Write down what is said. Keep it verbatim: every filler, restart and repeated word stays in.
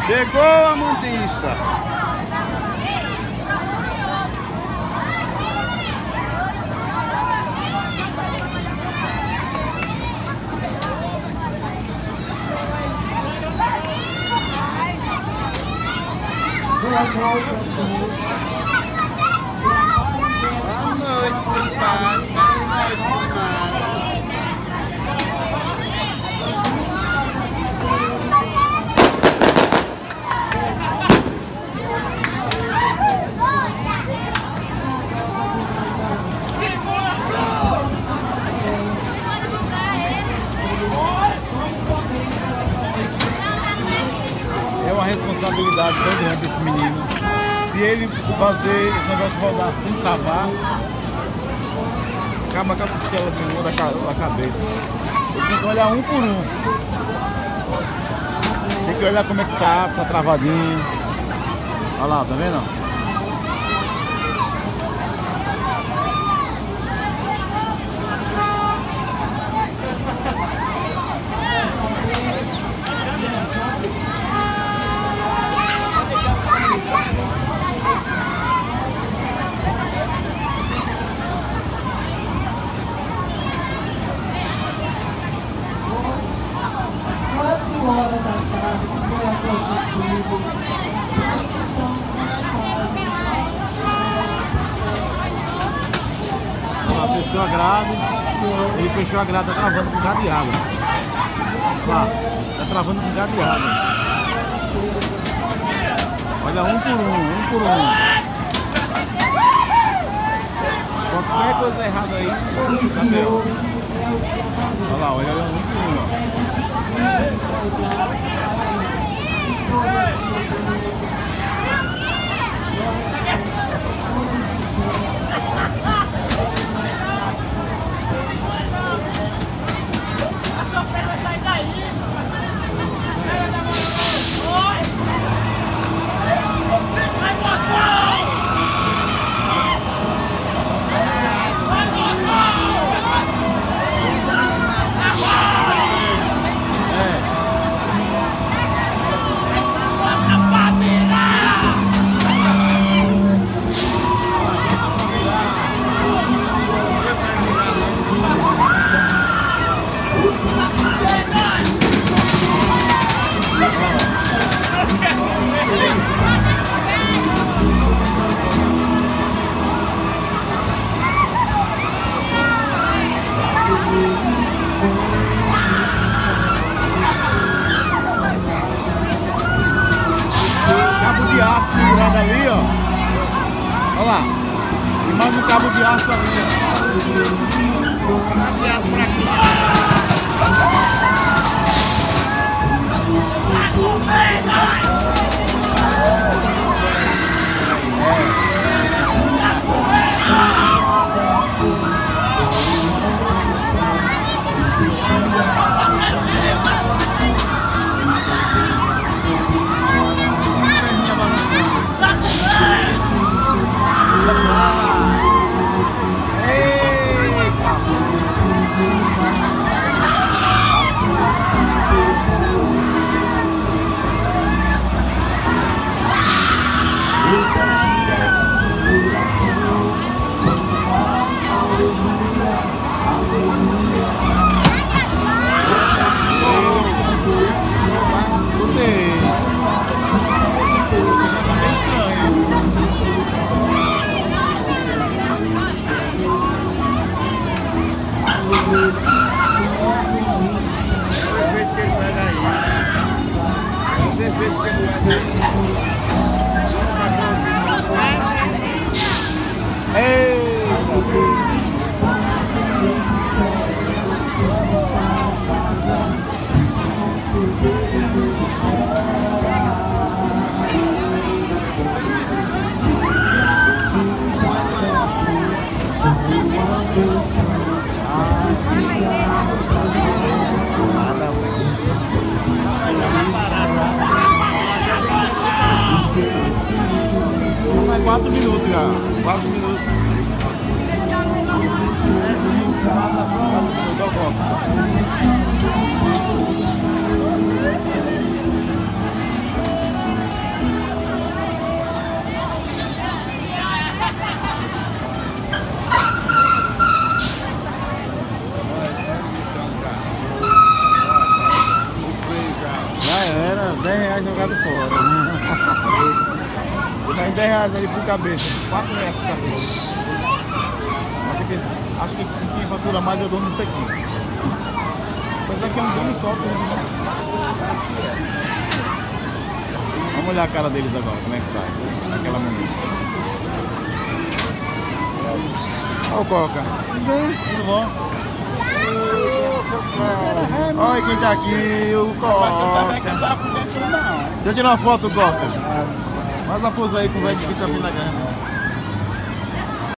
Chegou a mundiça. Boa noite, pessoal. Boa noite, é uma responsabilidade tão grande desse menino. Se ele fazer esse negócio rodar sem travar, acaba com a costela de uma da cabeça. Ele tem que olhar um por um. Tem que olhar como é que tá, só travadinho. Olha lá, tá vendo? Fechou a grade, ele fechou a grade, tá travando com cadeado. Lá, tá travando com cadeado. Olha, um por um, um por um. Qualquer coisa errada aí, tá bem. Olha lá, olha, um por um, ó. Cabo de aço segurado ali, ó. Olha lá. E mais um cabo de aço ali, ó. Cabo de aço pra cá. Quatro minutos já. Quatro minutos. Eu volto. dez reais ali por cabeça. quatro reais por cabeça. Acho que quem fatura mais é o dono disso aqui. Apesar que é um dono só, tudo, né? Vamos olhar a cara deles agora, como é que sai. Aquela maneira. Olha o Coca. Tudo bom? Olha quem tá aqui, o Coca. Deixa eu tirar uma foto, Coca. Faz a pose aí com o velho de Campina Grande.